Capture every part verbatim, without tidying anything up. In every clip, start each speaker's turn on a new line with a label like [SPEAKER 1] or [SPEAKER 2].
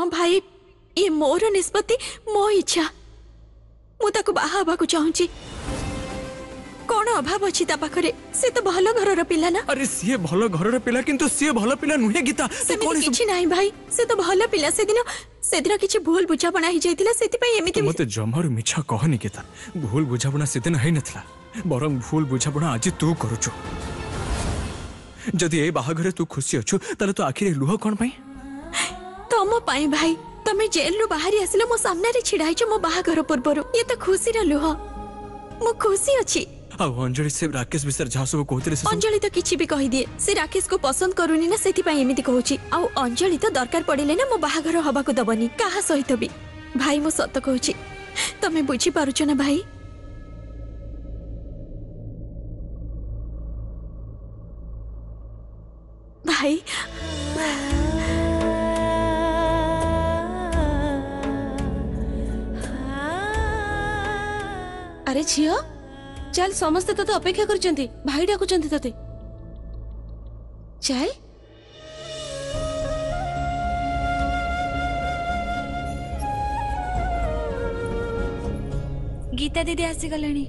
[SPEAKER 1] हाँ भाई ये मोर निष्पत्ति मो इच्छा मु ताको बाहा हबा को चाहूची कौन अभाव अच्छी ता पाखरे से तो भलो घरर पिला ना।
[SPEAKER 2] अरे सी भलो घरर पिला किंतु सी भलो पिला नुहे गीता
[SPEAKER 1] से किछि नाही भाई से तो भलो पिला से दिन से दिन किछि भूल बुझापना ही जाइतिला सेति पई एमिति
[SPEAKER 2] मते जमारु मिछा कहनी गीता भूल बुझापना से दिन है नथला बरम भूल बुझापना आज तू करूछु जदि ए बाहाघरे तू खुशी अछु तले तो आखिर लुह कोन पई
[SPEAKER 1] तम पई भाई तमे जेल रु बाहरी आसिलो मो सामने रे छिड़ाई छ मो बाहाघर पूर्वरु ये तो खुशी रे लुह मो खुशी अछि।
[SPEAKER 2] आ अंजलि से राकेश विषय जहा सब कहते से
[SPEAKER 1] अंजलि तो किछि भी कहि दिए से राकेश को पसंद करूनी ना सेति पई एमिति कहूची आ अंजलि तो दरकार पड़िले ना मो बाहाघर हबा को दबनी काहा सहित भी भाई मो सत कहूची तमे बुझी पारुछ ना भाई। भाई
[SPEAKER 3] अरे झियो चल समस्ते तते अपेक्षा करचंती भाई डाकुचंती तते चल
[SPEAKER 4] गीता दीदी आसी गलेनी।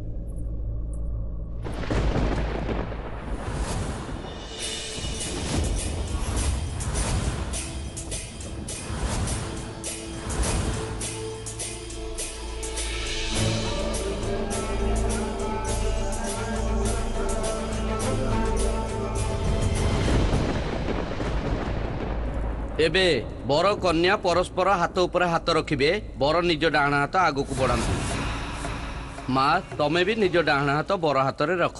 [SPEAKER 5] एबे बर कन्या परस्पर हाथ ऊपर हाथ रखिबे बर निज डाहना हाथ आगु को बढ़ातु माँ तमे भी निज डाहना हाथ बर हाथ रे रख।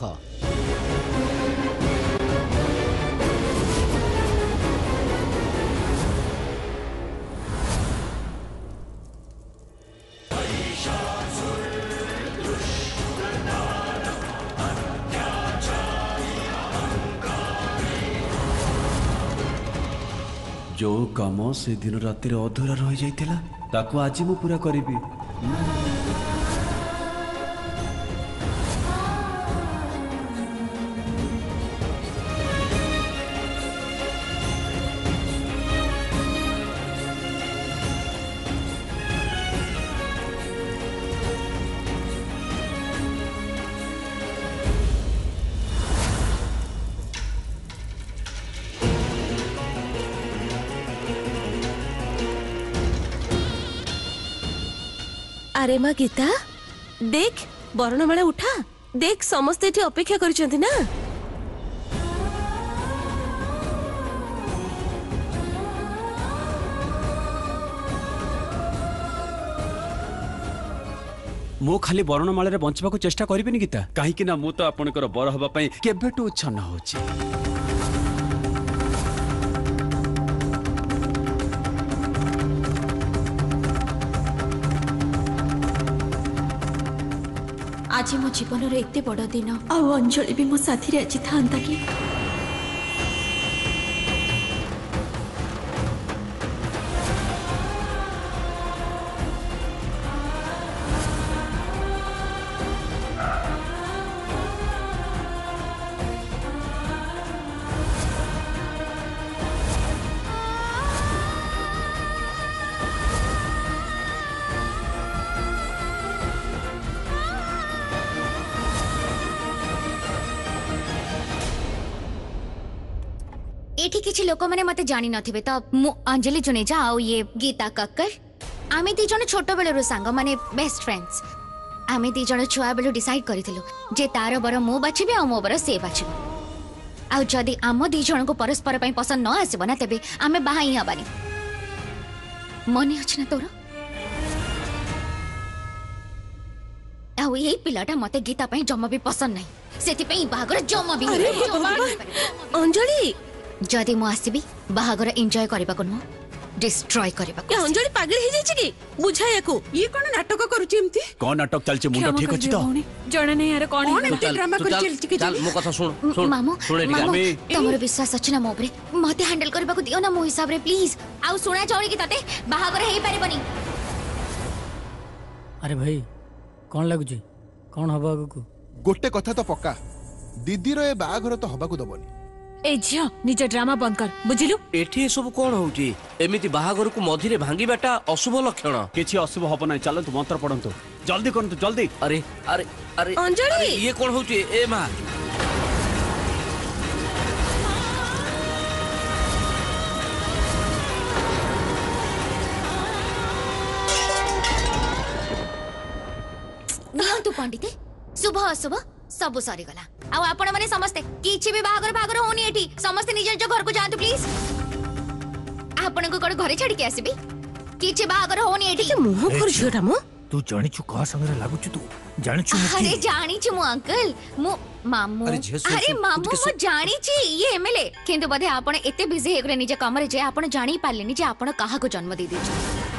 [SPEAKER 6] जो काम से दिन राति अधूरा रही जाइतिला ताको आज मु पूरा करिबी।
[SPEAKER 3] अरे माँ गीता देख बरणमाला उठा देख समस्ते एठी अपेक्षा करचंती ना।
[SPEAKER 6] मो खाली बरणमाला रे बंचबा को चेष्टा करिबिनी गीता काहे कि ना मु तो आपनकर बर हबा पई केबेटू छन होची।
[SPEAKER 1] आज मो जीवन रे एते बड़ दिन आ अंजलि भी मो साथी रे आज थांता कि
[SPEAKER 4] एठी किछि लोक माने मते जानि नथिबे त मु अंजलि जुनेजा आ ये गीता कक्कर आमे दी जण छोट बेलरु सांग माने बेस्ट फ्रेंड्स आमे दी जण छुआ बेलु डिसाइड करिथिलु जे तार बर मु बाछिबे आ मो बर से बाछिबे आ जदी आम दी जण को परस्पर पई पसंद न आसीबो ना तबे आमे बाहा ही हबानी मने अछि ना तोर आ ये पिलाटा मते गीता पई जम्मा भी पसंद नै सेति पई बाहागर जम्मा भी
[SPEAKER 3] अंजलि
[SPEAKER 4] जदि मु आसीबी बाहागर एन्जॉय करबा को न डिस्ट्रॉय करबा को
[SPEAKER 3] अंजलि पागल हे जाय छी कि बुझाया को ये कोन नाटक करूची एम्ति
[SPEAKER 6] कोन नाटक चलचे मुंडा ठीक अछि तो
[SPEAKER 4] जण नै यार कोन
[SPEAKER 3] एम्ति ड्रामा कर चलची कि
[SPEAKER 5] चल मो कथा सुन सुन
[SPEAKER 4] मामू
[SPEAKER 5] सुन
[SPEAKER 4] मामू तमरो विश्वास अछि ना मो ऊपर मते हैंडल करबा को दियो ना मो हिसाब रे प्लीज आउ सुना चौड़ी कि तते बाहागर हेई पारिबनी।
[SPEAKER 7] अरे भाई कौन लगुची कौन हबा को
[SPEAKER 8] गोटे कथा तो पक्का दीदी रो ए बाघर तो हबा को दबनी
[SPEAKER 3] ए झियो निज ड्रामा बंद कर बुझिलु।
[SPEAKER 5] एठी सब कौन होउची एमिति बाहागर को मझिरे भांगीबाटा अशुभ लक्षण।
[SPEAKER 6] किछि अशुभ हब नाही चलंतु मंत्र पढंतु जल्दी करंतु जल्दी।
[SPEAKER 5] अरे अरे अरे
[SPEAKER 3] अंजलि!
[SPEAKER 5] अरे, ये कौन होउची ए मां
[SPEAKER 4] नियंतु पंडिते शुभ अशुभ सब सरी गला आ आपण माने समस्ते किछि भी बाहागर बाहागर होनी एठी समस्ते निज निज घर को जांतु प्लीज। आपण को कोड घरे छाडी के आसीबी किछि बाहागर होनी एठी।
[SPEAKER 3] मुह कर झियोटा मु
[SPEAKER 8] तू जानिछु कहा संगे लागुछु तू जानिछु मु
[SPEAKER 4] अरे जानी छु मु अंकल मु मामू
[SPEAKER 8] अरे झियो, सुन,
[SPEAKER 4] अरे
[SPEAKER 8] सुन,
[SPEAKER 4] मामू
[SPEAKER 8] तुझके
[SPEAKER 4] मु जानी छि ये एमएलए किंतु बधे आपण एते बिजी हे गरे निज कमरे जे आपण जानी पालेनी जे आपण काहा को जन्म दे दिछु।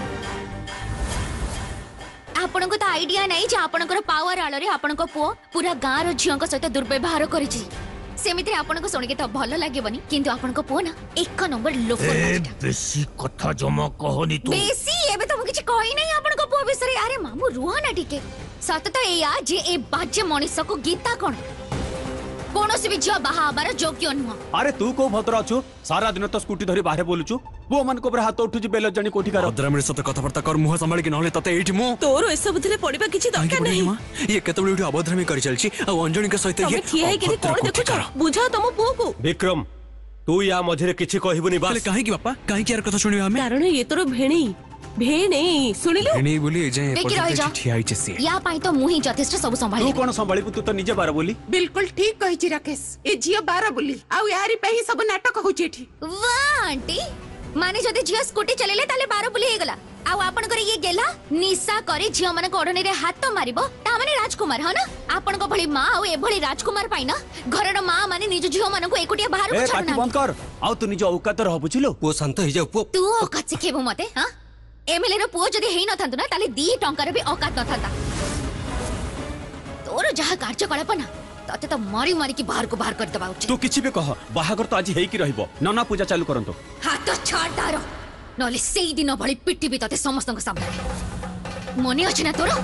[SPEAKER 4] आपण को तो आइडिया नहीं जे आपण को पावर आलो रे आपण को पुओ पूरा गां रो झियो को सहित दुर्व्यवहार करिछि सेमिति आपण को सुनि के तो भलो लागेबनी किंतु आपण को पुओ ना एक नंबर लोफर
[SPEAKER 8] ए
[SPEAKER 4] बाटा।
[SPEAKER 8] बेसी कथा जमा कहनी तू
[SPEAKER 4] बेसी एबे तो मु किछि कहि नहीं आपण को पुओ विषय। अरे मामू रुह ना टिके सत तो एया जे ए बाज्य मनुष्य को गीता कोन कोनोसी भी झियो बाहा हमार योग्य नुह।
[SPEAKER 6] अरे तू को भद्र अछु सारा दिन तो स्कूटी धरी बाहर बोलुछु वो मन को ऊपर हाथ उठुची बेल जानी कोठी कर
[SPEAKER 2] भद्रामी सत कथबार्ता कर मुह संभाल कि नहले तते एठी मु
[SPEAKER 3] तोर ए सब थिले पडिबा किछि दरकार
[SPEAKER 2] नहीं
[SPEAKER 3] नहीं।
[SPEAKER 2] मां ये केतबेले एठी अभद्रामी करि चलछि आ अंजनी के सहित
[SPEAKER 3] तमे
[SPEAKER 2] ये
[SPEAKER 3] ठिया हे कि कोन देखुछ बुझा तम पुओ को।
[SPEAKER 9] विक्रम तू या मझिरे किछि कहबुनी
[SPEAKER 2] पहले
[SPEAKER 9] बस।
[SPEAKER 2] काहे की बापा काहे की यार कथा सुनियो हमें
[SPEAKER 3] कारण ये तोर भेणी भेणी सुनिलु
[SPEAKER 2] नहीं बोली ए जे
[SPEAKER 4] देखि रहि जा।
[SPEAKER 2] ठिया आइछ से
[SPEAKER 4] या पाई तो मुही यथेष्ट सब संभाल
[SPEAKER 6] तू कोन संभाळिबु तू तो निजे बार बोली।
[SPEAKER 10] बिल्कुल ठीक कहिछि राकेश ए झियो बारा बोली आउ यारी पे ही सब नाटक होछि एठी।
[SPEAKER 4] वाह आंटी माने जदि झियो स्कूटी चलेले ताले बारो बुली हे गला आउ आपण करे ये गेला निशा करे झियो माने ओढनी रे हाथ मारिबो ता माने राजकुमार ह ना आपण को भली मां आउ ए भली राजकुमार पाई ना घरर मां माने निज झियो माने को एकोटिया बाहर
[SPEAKER 6] ए
[SPEAKER 4] को
[SPEAKER 6] पाटी
[SPEAKER 4] छाडना
[SPEAKER 6] बंद कर आउ तू निजे औकात रह बुझिलो।
[SPEAKER 8] पो शांत हो जा पो
[SPEAKER 4] तू औकात सिखेबो मते हां एमएलए रो पुओ जदि हेई न थांतु ना ताले दी टंकार भी औकात न थांता तोर जहा कार्यकलाप ना तते तो मारी मारी की बाहर को बाहर कर दबा उचित।
[SPEAKER 6] तू किछि भी कह बाहागर तो आज हेई की रहइबो नना पूजा चालू करंतो
[SPEAKER 4] हाथ छाड़ तारो नले सेई दिन भली पिट्टी भी तते समस्त को सामने मने अछि ना तोर।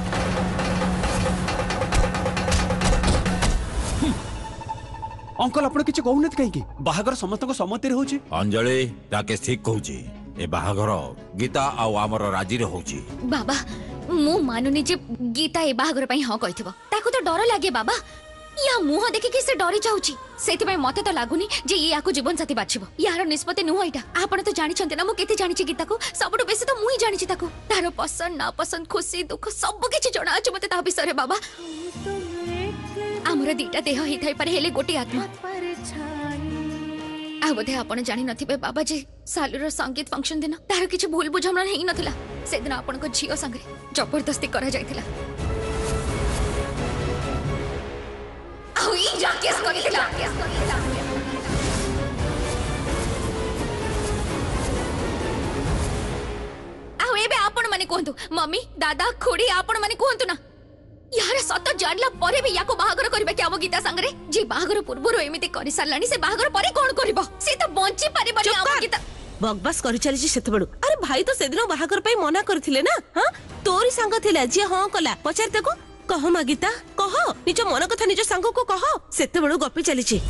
[SPEAKER 6] अंकल आपण किछि कहउनत काहे की बाहागर समस्त को सम्मति रे होछि।
[SPEAKER 8] अंजलि राकेश ठीक कहूची ए बाहागर गीता आउ हमर राजी रे होची।
[SPEAKER 4] बाबा मु मानुनी जे गीता ए बाहागर पई हां कहिथिबो ताको तो डर लागे बाबा या मुह देखि कि से डरी जाउची सेति पई मते तो लागुनी जे ये याको जीवन साथी बाछिबो यार निष्पत्ति नुह इटा आपण तो जानि छन्ते ना मु केते जानि छि गीता को सबटु बेसी तो मुही जानि छि ताको तार पसंद ना पसंद खुशी दुख सब किछि जणा अछि मते ता विषय रे बाबा। हमर दीटा देह हि थाई पारे हेले गोटी आत्मा आ बोधे आपण जानि नथिबे बाबा जे सालुर संगीत फंक्शन दिन तार किछि भूल बुझमना हेई नथिला से दिन आपण को झियो संगे जबरदस्ती करा जायतिला आउई राकेश करितिला आउ एबे आपण माने कोहंतु मम्मी दादा खुड़ी आपण माने कोहंतु ना यार सत जानला परे भी याको बाहागर करबे कि हम गीता संगरे जे बाहागर पूर्वरो एमिति करि सारलानी से बाहागर परे कोन करबो से तो बंची पारे बनी हम गीता
[SPEAKER 3] बकवास करि चली छी सेते बडू। अरे भाई तो सेदिनो बाहागर पई मना करथिले ना हां तोरी संग थिला जे हां कला पचार देखो कह मा गीता कह निज मन कथा निज संग को कह सेते बडू गपी चली छी।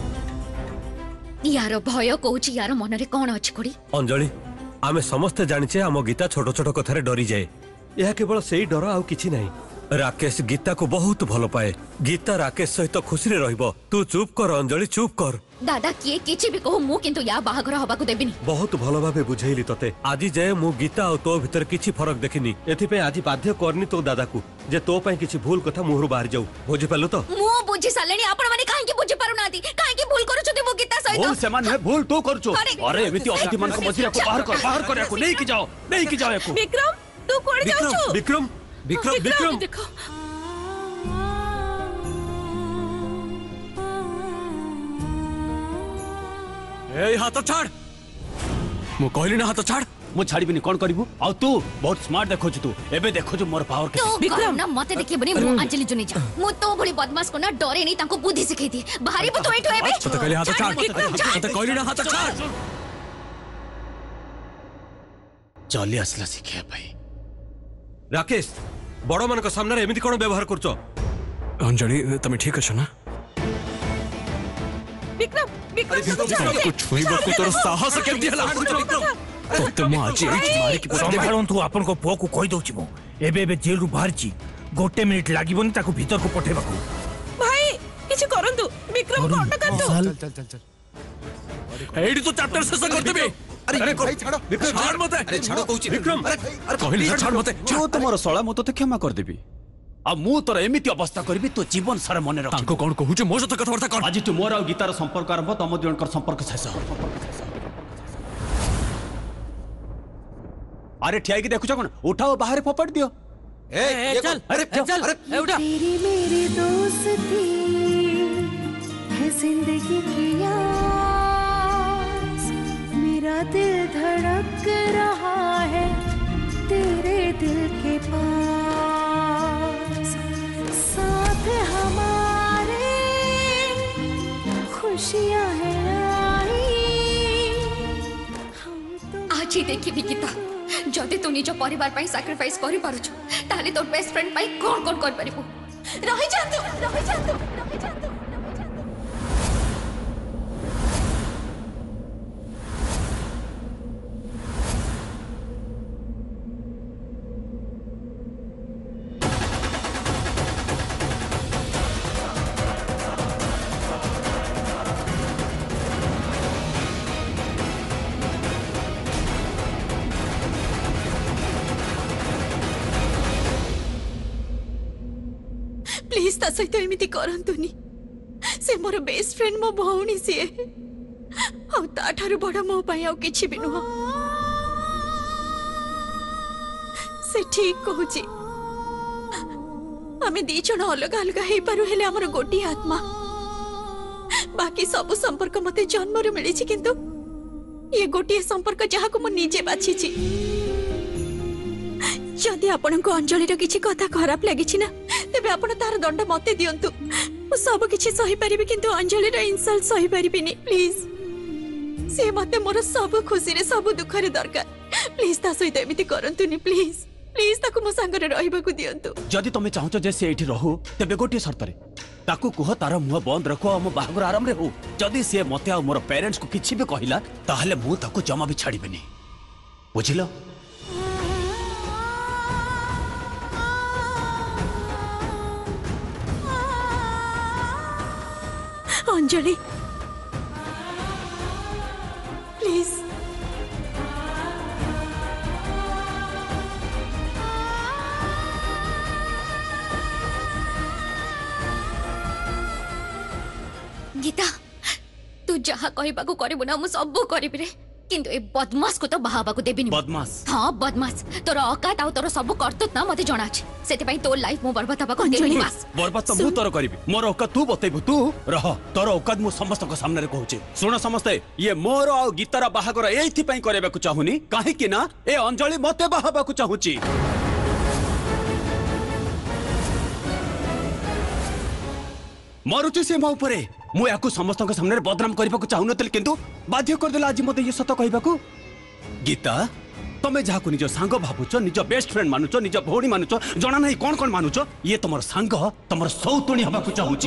[SPEAKER 4] यार भय कहूची यार मन रे कोन अछि कोडी
[SPEAKER 9] अंजलि आमे समस्त जानिछे हम गीता छोट छोट कथारे डरी जाए यह केवल सेही डर आउ किछि नाही। राकेश गीता को बहुत भल पाए गीता राकेश सहित खुशी रे रहइबो तू चुप कर अंजलि चुप कर।
[SPEAKER 4] दादा किए किछि भी कहू मु किंतु या बाहागर हबा को देबिनी।
[SPEAKER 9] बहुत भल भाबे बुझेइली तते आज जाए मु गीता और तो भीतर किछि फरक देखिनी एथि पे आज बाध्य करनी तो दादा को जे तो पई किछि भूल कथा मुहरु बाहर जाऊ बुझि पालु तो
[SPEAKER 4] मु बुझि सालेनी आपण माने काहे की बुझि पारु नादी काहे की भूल करू छथि मु गीता सहित
[SPEAKER 6] भूल से माने भूल तू करछु।
[SPEAKER 4] अरे,
[SPEAKER 6] अरे एमिति अतिथि मन को मझिरा को बाहर कर बाहर कर को नहीं की जाओ नहीं की जाओ एको
[SPEAKER 3] विक्रम तू कोड जाउ छु
[SPEAKER 9] विक्रम विक्रम विक्रम
[SPEAKER 3] देखो
[SPEAKER 2] ए हाथ छाड़ मु कहली ना हाथ छाड़
[SPEAKER 6] मु छाड़ीबिनी कोन करिवु आ तू बहुत स्मार्ट देखो छु तू एबे देखो छु मोर पावर के
[SPEAKER 4] तो विक्रम ना मते देखिबनी मु अंजलि जुनी जा मु तो भली बदमाश को ना डरे नहीं ताको बुद्धि सिखै दी बाहरी बु तो एठो एबे
[SPEAKER 2] तो कहली हाथ छाड़ तो कहली ना हाथ छाड़
[SPEAKER 6] चली आसला सिखिया भाई।
[SPEAKER 9] राकेश बड़ मान को सामने एमिति कोन व्यवहार करछो
[SPEAKER 2] अंजलि तमे ठीक अछ ना
[SPEAKER 3] विक्रम विक्रम
[SPEAKER 2] ତାକୁ ଛୁଇଁବାକୁ ତୋର ସାହସ କେମିତି ହେଲା ତତେ ମୁଁ ଆଜି ଏଇଠି ମାରିକି
[SPEAKER 11] ସମ୍ଭାଳନ୍ତୁ ଆପଣଙ୍କ ପୁଅକୁ କହିଦଉଛି ମୁଁ ଏବେ ଏବେ ଜେଲରୁ ବାହାରିଛି ଗୋଟେ ମିନିଟ୍ ଲାଗିବନି ତାକୁ ଭିତରକୁ ପଠେଇବାକୁ
[SPEAKER 3] ଭାଇ କିଛି କରନ୍ତୁ ବିକ୍ରମ को ଅଟକାନ୍ତୁ
[SPEAKER 2] चल चल चल चल एडी तो चैप्टर शेष कर देबे
[SPEAKER 9] अरे भाई छाड़ो
[SPEAKER 2] विक्रम छाड़ मत
[SPEAKER 9] अरे छाड़ो कहूची
[SPEAKER 6] विक्रम
[SPEAKER 9] अरे
[SPEAKER 2] कहली छाड़ मत
[SPEAKER 6] जो तुमर सळा मत तो क्षमा कर देबी आ मु तोर एमिति अवस्था करबी तो जीवन सारा मन रख
[SPEAKER 2] तांको कोन कहू जे मो सत कथावार्ता कर
[SPEAKER 6] आज तू मोर आ गीतार संपर्क आरंभ तम दुजनकर संपर्क शेष अरे ठिया की देखुछ कोन उठाओ बाहर फोपड़ दियो
[SPEAKER 9] ए चल
[SPEAKER 6] अरे चल
[SPEAKER 9] अरे
[SPEAKER 6] उठा
[SPEAKER 12] तेरी मेरी दोस्ती है जिंदगी की आस मेरा दिल धड़क रहा है तेरे दिल के पास साथ हमारे खुशियां हैं आई
[SPEAKER 4] आज ही देखी गीता जदि तू निज परिवार पाई सैक्रिफाइस करि पारुछु ताले तोर बेस्ट फ्रेंड पाई कोन कोन कर परिबु रहि जातु रहि जातु रहि जातु
[SPEAKER 1] प्लीज ता सहित एमिति करंतुनी से मोर बेस्ट फ्रेंड मो भौणी सी आ ता ठारू बड़ा मो पई आ किछि भी नुह से ठीक कहूची आमे दी जण अलग अलग हे पारु हेले हमर गोटी आत्मा बाकी सब संपर्क मते जन्म रे मिली छी किंतु ये गोटी संपर्क जहा को मो निजे बाछि छी जदि आपण को अंजलि रो किछि कथा खराब लागि छी ना तेबे आपण तार दंड मते दियंतु मु सब किछि सही परिबे किंतु अंजलि रो इंसल्ट सही परिबिनी प्लीज से मते मोर सब खुशी रे सब दुख रे दरकार प्लीज ता सहित एमिति करंतुनी प्लीज प्लीज ताको मो संग रे रहइबा को दियंतु
[SPEAKER 6] जदि तमे चाहतो जे से एठी रहू तबे गोटी शर्त रे ताकू कुह तार मुह बंद रखो हम बाहागर आराम रे हो जदि से मते आ मोर पेरेंट्स को किछि भी कहिला ताहले मु ताकू जमा भी छाड़ीबेनी बुझिलो
[SPEAKER 1] अंजलि प्लीज
[SPEAKER 4] गीता तू जहा कहबा को करबो ना मु सब करबी रे किंतु ए बदमाश को तो बाहाबा को देबिनी
[SPEAKER 6] बदमाश
[SPEAKER 4] हां बदमाश तोर औकात आ तोर सब करतत ना मते जणा छै सेति पई तोर लाइफ मु बर्बाद हबा को देबिनी बस
[SPEAKER 6] बर्बाद तो मु तोर करबी मोर औकात तू बतैबू तू रह तोर औकात मु समस्त को सामने रे कहूची सुन समस्त ये मोर आ गीतार बाहागर एथि पई करबा को चाहुनी काहे कि ना ए अंजलि मते बाहाबा को चाहुची मरुची से मो ऊपर मु याकू समस्त के सामने बदनाम करबा को चाहु नतल किंतु बाध्य कर देला आज मते ये सत कहबा को गीता तमे जाकू निज सांग भाबुचो निज बेस्ट फ्रेंड मानुचो निज भौणी मानुचो जना नहीं कोन कोन मानुचो ये तमर सांग तमर सौतुणी हबा को चाहुची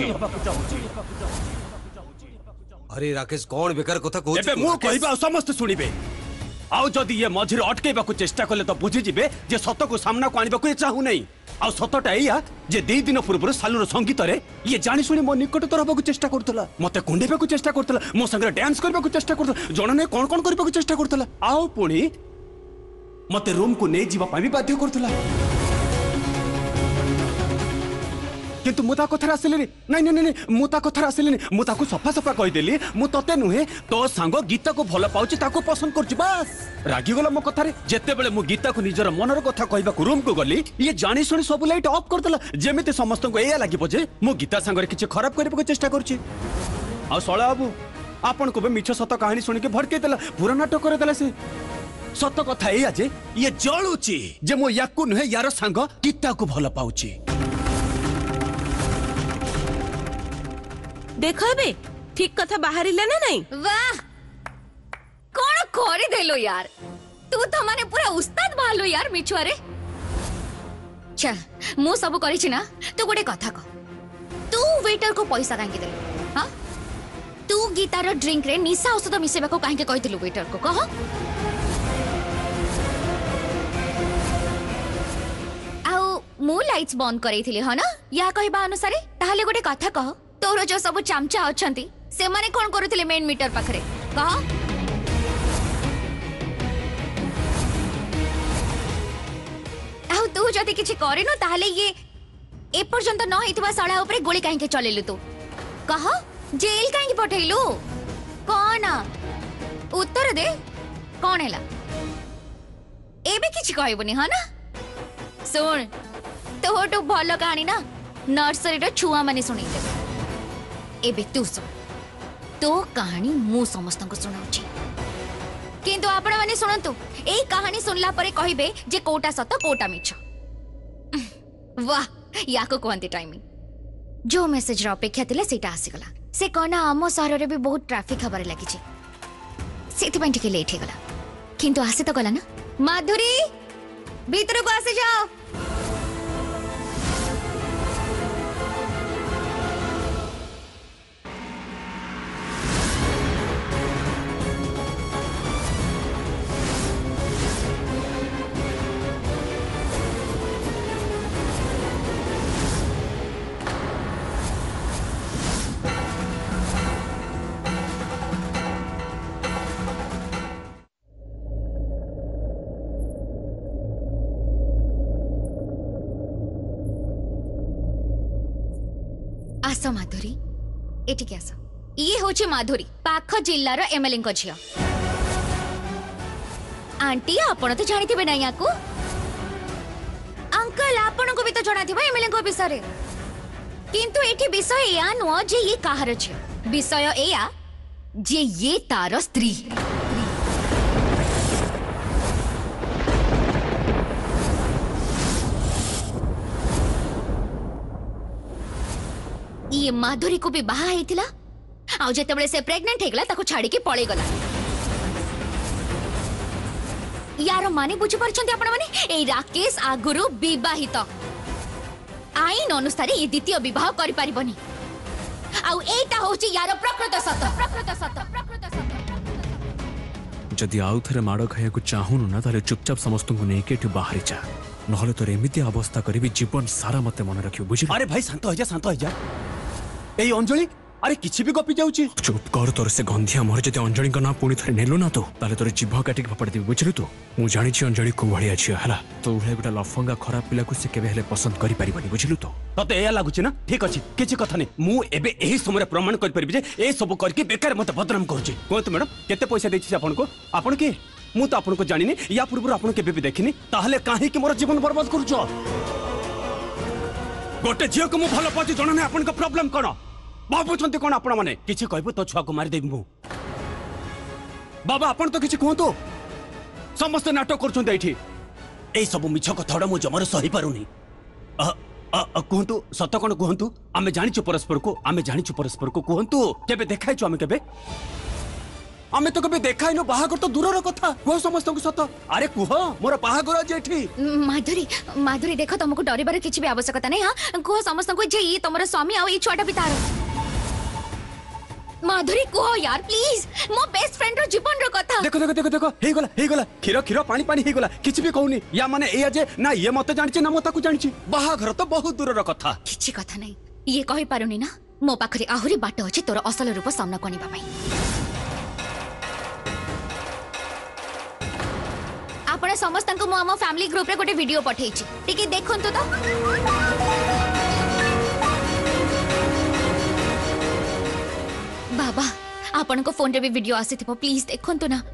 [SPEAKER 9] अरे राकेश कौन बेकार कथा कहू
[SPEAKER 6] एबे मु कहबा समस्त सुनिबे आउ जदि ये मझिर अटकेबा को चेष्टा करले तो बुझि जिबे जे सत को सामना को आनिबा को चाहू नहीं आ सतटा एया जे दे दिन पूर्व सालुर संगीत रे ये जानि सुनि मो निकट तर हबा को चेष्टा करतला मते कुंडेबा को चेष्टा करतला मो संगे डांस करबा को चेष्टा करतला जण ने कोन कोन करबा को चेष्टा करतला आउ पुणी मते रूम को नै जीवा पाबी बाध्य करतला किंतु मुता कथरा आसिलेनी नहीं नहीं नहीं मुता कथरा आसिलेनी मुता को सफा सफा कहि देली मु तते नुहे तो सांग गीता को भलो पाउची ताको पसंद करची बस रागी गला मो कथारे जेते बेले मु गीता को निजर मनर कथा कहबा को रूम को गली ये जानि सुनि सब लाइट ऑफ कर देला जेमिते समस्त को एया लागि बजे मु गीता सांग रे किछ खराब करबा को चेष्टा करची आ सळा बाबू आपन को बे मिछ सत कहानी सुनि के भड़के देला पूरा नाटक करे देला से सत कथा एया जे ये जळुची जे मो याकू नुहे यार सांग गीता को भलो पाउची
[SPEAKER 3] देखो बे ठीक कथा बाहर ना नहीं
[SPEAKER 4] वाह कौन करे देलो यार तू तो माने पूरा उस्ताद बालो यार मिछुआरे चल मु सब करी छी ना तू गोटे कथा को तू वेटर को पैसा काहे देले हां तू गीतार ड्रिंक रे निशा औषध मिसेबा को काहे कहतिलु वेटर को कह आउ मु लाइट्स बंद करैथिली ह ना या कहबा अनुसार ताहले गोटे कथा कह तोर जो सब चामचा अछंती से माने कोन करूथिले मेन मीटर पाखरे कह आउ तू जदि किछि करिनु ताहले ये ए पर्यंत न हितबा साळा ऊपर गोली काहे के चलेलु तू कह जेल काहे पठेलु कौन उत्तर दे कौन हैला एबे किछि कहबोनी ह ना सुन तोहटू भल कहानी ना नर्सरी रो छुआ माने सुनैले एबे तू सुन तो कहानी मु समस्त को सुनाउची किंतु आपण माने सुनंतु एई कहानी सुनला परे कहिबे जे कोटा सत कोटा मिछ वाह याको कहंती टाइमिंग जो मेसेज रो अपेक्षा थिला सेटा आसी गला से कहना आम सहर रे भी बहुत ट्रैफिक हबारे लगी छी सेति पई टिके लेट हे गला किंतु आसे तो गला ना माधुरी भीतर को आसे जाओ आस माधुरी एटिके आस ये होची माधुरी पाख जिल्लार एमएलए को झियो आंटी आपण तो जानिथिबे ना याको अंकल आपण को भी तो जणाथिबे एमएलए को विषय किंतु एठी विषय या नो जे ये काहर झियो विषय एया जे ये तार स्त्री ये माधुरी को भी बाहा हेतिला आउ जेतेबेले से प्रेग्नेंट हेगला ताको छाडी के पळे गला यार माने बुझी परछंती आपण माने ए राकेश आगुरु विवाहित आईन अनुसार ये द्वितीय विवाह करि परिबनी आउ एटा होची यार प्रकृत सत प्रकृत सत प्रकृत सत
[SPEAKER 2] जदि आउ थरे माड़ खाया को चाहुनु ना ताले चुपचाप समस्त को नेके एठु बाहरी जा नहले तोर एमिति अवस्था करबी जीवन सारा मते मन रखियो बुझी
[SPEAKER 6] अरे भाई शांत हो जा शांत हो जा ए अंजलि अरे किछि भी गपी जाउची
[SPEAKER 2] चुप कर तोर से गंधिया मोर जदि अंजलि का ना पुणी थरे नेलो ना तो ताले तोर जीभ काटी के फपड़ देबी बुझलु तू मु जानि छी अंजलि को भलिया छी हला तो उहे गोटा लफंगा खराब पिला को से केबे हेले पसंद करि परिबनी बुझलु तो
[SPEAKER 6] तते एया लागुची ना ठीक अछि किछि कथा नै मु एबे एही समय प्रमाण कर परबी जे ए सब करके बेकार मते बदनाम करछि कोत मैडम केते पैसा देछि आपन को आपन के मु तो आपन को जानिनी या पूर्व आपन केबे भी देखिनी ताहले काहे कि मोर जीवन बर्बाद करूछो गोटे झियो को मु भलो पाछि जणा नै आपन को प्रॉब्लम कोन बाबू छंती कोन आपण माने किछि कहबो तो छुआ को मारि देबी मु बाबा आपण तो किछि कहतो समस्त नाटक करछन एठी ए सब मिछ कथाडा मु जमर सही पारुनी अ अ कहंतु सत कोन कहंतु आमे जानिछु परस्पर को आमे जानिछु परस्पर को कहंतु केबे देखाइछु आमे केबे आमे तो कबे देखाइनो बाहागर तो दूरर कथा को समस्त को सत अरे कुह मोर बाहागर जेठी
[SPEAKER 4] माधुरी माधुरी देखो तुमको डरिबार किछि भी आवश्यकता नै हां को समस्त को जे ई तमरो स्वामी आ ई छोटा भी तार माधुरी को यार प्लीज मो बेस्ट फ्रेंड रो जीवन रो कथा
[SPEAKER 6] देखो देखो देखो देखो हे गला हे गला खीरो खीरो पानी पानी हे गला किछि भी कहूनी या माने ए जे ना ये मते जानिछि ना मता को जानिछि बाहागर तो बहुत दूरर कथा
[SPEAKER 4] किछि कथा नै ये कहि पारुनी ना मो पाखरे आहुरी बाट अछि तोर असल रूप सामना कोनिबा पई आपण समस्त को मो हम फैमिली ग्रुप रे गोटे वीडियो पठेछि टिके देखंतु तो बाबा आपण को फोन रे भी वीडियो आसी थिबो प्लीज देखंतु ना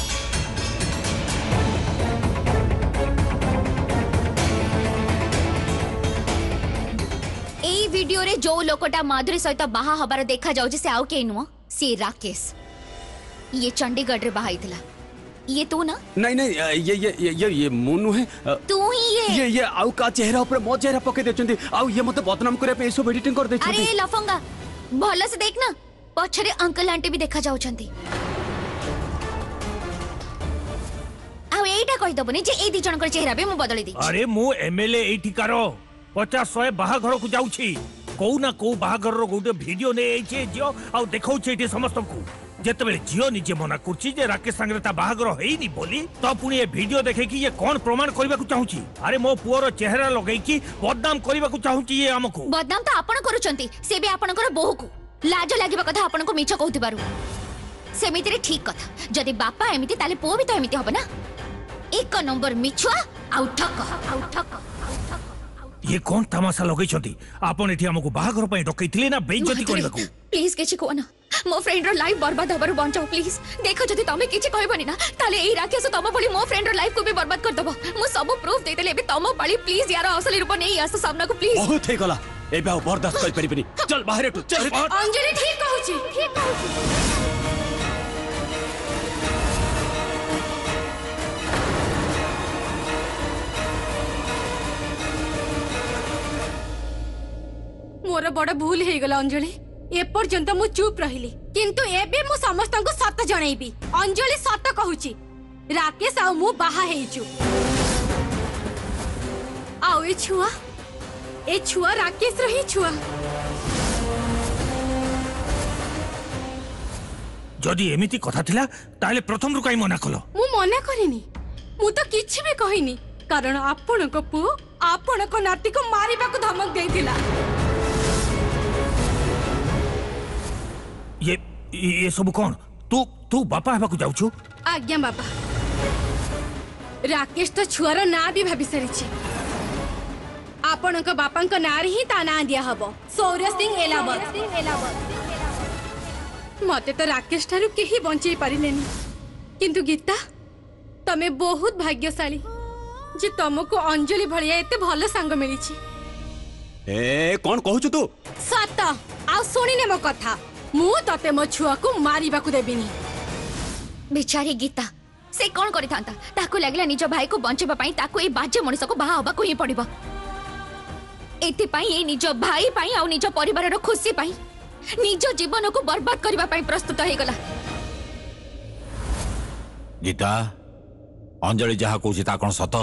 [SPEAKER 4] ए वीडियो रे जो लोकटा माधुरी सहित बाहा हबार देखा जाउ जे से आउ के नुओ से राकेश ये चंडीगढ़ रे बाहाइथिला ये तू ना
[SPEAKER 6] नहीं नहीं ये ये ये ये ये मोनू है
[SPEAKER 4] तू ही ये
[SPEAKER 6] ये ये आउ का चेहरा ऊपर मो चेहरा पके देचंती आउ ये मते बदनाम करे पे सब एडिटिंग कर देचंती
[SPEAKER 4] अरे लफंगा भलो से देख ना पछरे अंकल आंटी भी देखा जाउछंती आ एटा कहि दबनी जे ए दी जनकर चेहरा बे मु बदली दी
[SPEAKER 11] अरे मु एमएलए एठी करो पचास शहे बाहाघर को जाऊँगी कौ ना कौ बाहाघर गोटे भिडियो नहीं झील आ देखा समस्त को जिते झील निजे मना कर राकेश सांगे बाहाघर होनी बोली तो पुणी ये वीडियो देखे कि ये कौन प्रमाण करने को चाहूँगी अरे मो पुअर चेहरा लगे बदनाम करने को चाहूँगी ये आमको
[SPEAKER 4] बदनाम तो आपण करूछंती से भी आपनकर बोहू को लाज लागिबा कथा आपन को मिछ कहउतिबारु सेमितिरे ठीक कथा जदि बापा एमिति ताले पो भी तो एमिति हबो ना एक नंबर मिछुआ आउ ठक आउ ठक
[SPEAKER 11] ये कौन तमाशा लगैछंती आपन एठी हमको बाहाघर पई डकैथिले ना बेइज्जती करबाकू
[SPEAKER 4] प्लीज किछि कोना मो फ्रेंड रो लाइफ बर्बाद हबारु बंचाओ प्लीज देखो जदि तमे किछि कहबनी ना ताले एई राकेश तम बली मो फ्रेंड रो लाइफ को भी बर्बाद कर दबो मु सब प्रूफ देतेले एबे तम पाली प्लीज यार असली रूप नै आस सामना को प्लीज
[SPEAKER 6] बहुत हे गला एबे आ बर्दाश्त कर परिबनी चल बाहर एटू चल
[SPEAKER 4] अंजलि ठीक कहूची ठीक कहूची
[SPEAKER 1] मोर बड़ भूल हे गला अंजलि ए पर्यंत मु चुप रहिली किंतु एबे मु समस्त को सत जणैबी अंजलि सत कहूची राकेश आ मु बाहा हेइचु आउ ए छुआ ए छुआ राकेश रही छुआ
[SPEAKER 11] जदि एमिति कथा थिला ताले प्रथम रु काई मना कलो
[SPEAKER 1] मु मना करिनी मु तो किछि भी कहिनी कारण आपण को पु आपण को नाती को मारिबा को धमक देइथिला
[SPEAKER 11] ये ये सब कौन तू तू बापा हेबा को जाउछु
[SPEAKER 1] आज्ञा बाबा राकेश तो छुआर ना भी भाबी सारिछि आपण को बापा को नार ही ता ना दिया हबो सौर्य सिंह एलावत मते तो राकेश ठारू केही बंचई पारिलेनी किंतु गीता तमे बहुत भाग्यशाली जे तुमको अंजलि भलिया एते भलो सांग मिलिछि
[SPEAKER 6] ए कौन कहूछु तू
[SPEAKER 1] सत आ सुनिने मो कथा मु तते मो छुआ को मारिबा को देबिनी
[SPEAKER 4] बेचारी गीता से कौन करि थांता ताको लागला निज भाई को बंचेबा पई ताको ए बाजे मनिष को बाहा होबा को ही पड़िबो एति पई ए निज भाई पई आ निज परिवार रो खुशी पई निज जीवन को बर्बाद करबा पई प्रस्तुत हे गला
[SPEAKER 8] गीता अंजलि जहा कहूची ता कोन सत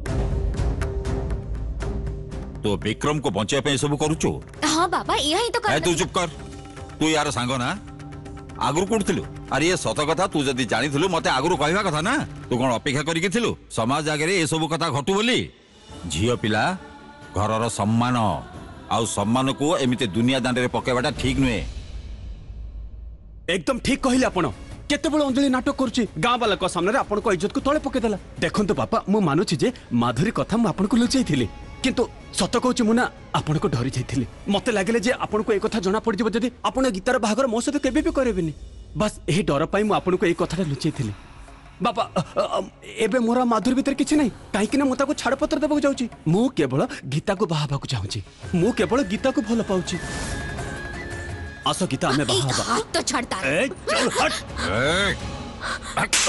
[SPEAKER 8] तो विक्रम को बंचे पे सब करूछु
[SPEAKER 4] हां बाबा यही तो कर
[SPEAKER 8] तू चुप कर तू यार सांग ना आगु कोठथिलु अरे ये सत कथा तू जदी जानिथिलु मते आगु कहबा कथा ना तू कोन अपेक्षा करिके थिलु समाज आगे ए सब कथा घटू बोली झियो पिला घरर सम्मान आउ सम्मान को एमिते दुनिया दांडे पकेबाटा ठीक नुए
[SPEAKER 6] एकदम ठीक कहिले आपण केते बळ अंजलि नाटक करछि गां वाला को सामने रे आपण को इज्जत को तळे पके देला देखंतु पापा मु मानुछि जे माधुरी कथा मु आपण को लुचाई थिली किंतु सत कहूँ मुना आपण को डरी जाइथिली मते लागले जे आपण को ए कथा जणा पड़ जिवो जदी आपण गीतार बाहागर मो सहित केबे भी करेबिनी बस एही डर पाई मु आपण को ए कथा लुचाई थिली बापा एबे मोरा माधुरी भीतर किछि नै काहे कि ना मु ताको छाड़ पत्र देबो जाउची मु केवल गीता को बाहाबा को चाहूची मु केवल गीता को भलो पाउची आसो गीता हमें बाहाबा
[SPEAKER 4] हाथ तो छाड़ता
[SPEAKER 6] ए चल हट